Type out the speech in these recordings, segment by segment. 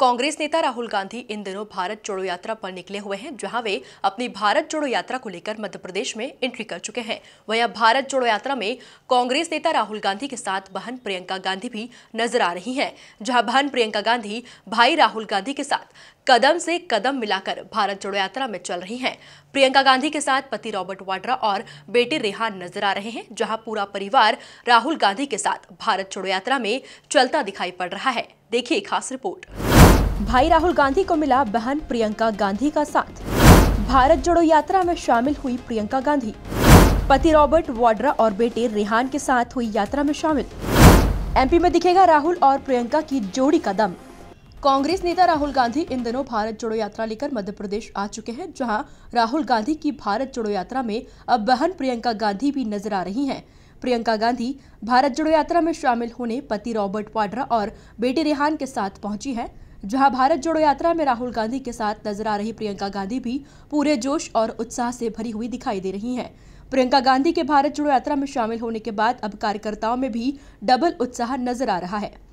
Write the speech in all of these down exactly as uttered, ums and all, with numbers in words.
कांग्रेस नेता राहुल गांधी इन दिनों भारत जोड़ो यात्रा पर निकले हुए हैं, जहां वे अपनी भारत जोड़ो यात्रा को लेकर मध्य प्रदेश में एंट्री कर चुके हैं। वहीं भारत जोड़ो यात्रा में कांग्रेस नेता राहुल गांधी के साथ बहन प्रियंका गांधी भी नजर आ रही हैं, जहां बहन प्रियंका गांधी भाई राहुल गांधी के साथ कदम से कदम मिलाकर भारत जोड़ो यात्रा में चल रही हैं। प्रियंका गांधी के साथ पति रॉबर्ट वाड्रा और बेटे रेहान नजर आ रहे हैं, जहां पूरा परिवार राहुल गांधी के साथ भारत जोड़ो यात्रा में चलता दिखाई पड़ रहा है। देखिए खास रिपोर्ट। भाई राहुल गांधी को मिला बहन प्रियंका गांधी का साथ। भारत जोड़ो यात्रा में शामिल हुई प्रियंका गांधी। पति रॉबर्ट वाड्रा और बेटे रेहान के साथ हुई यात्रा में शामिल। एमपी में दिखेगा राहुल और प्रियंका की जोड़ी का दम। कांग्रेस नेता राहुल गांधी इन दिनों भारत जोड़ो यात्रा लेकर मध्य प्रदेश आ चुके हैं, जहां राहुल गांधी की भारत जोड़ो यात्रा में अब बहन प्रियंका गांधी भी नजर आ रही हैं। प्रियंका गांधी भारत जोड़ो यात्रा में शामिल होने पति रॉबर्ट वाड्रा और बेटे रेहान के साथ पहुंची है, जहां भारत जोड़ो यात्रा में राहुल गांधी के साथ नजर आ रही प्रियंका गांधी भी पूरे जोश और उत्साह से भरी हुई दिखाई दे रही हैं। प्रियंका गांधी के भारत जोड़ो यात्रा में शामिल होने के बाद अब कार्यकर्ताओं में भी डबल उत्साह नजर आ रहा है।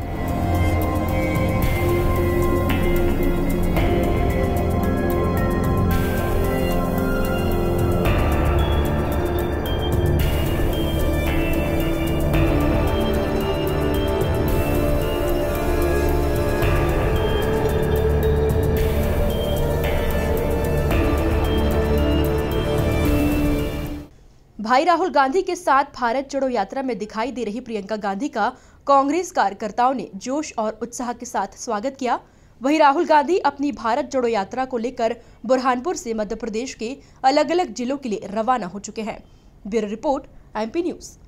भाई राहुल गांधी के साथ भारत जोड़ो यात्रा में दिखाई दे रही प्रियंका गांधी का कांग्रेस कार्यकर्ताओं ने जोश और उत्साह के साथ स्वागत किया। वहीं राहुल गांधी अपनी भारत जोड़ो यात्रा को लेकर बुरहानपुर से मध्य प्रदेश के अलग अलग जिलों के लिए रवाना हो चुके हैं। Bureau report, MP news.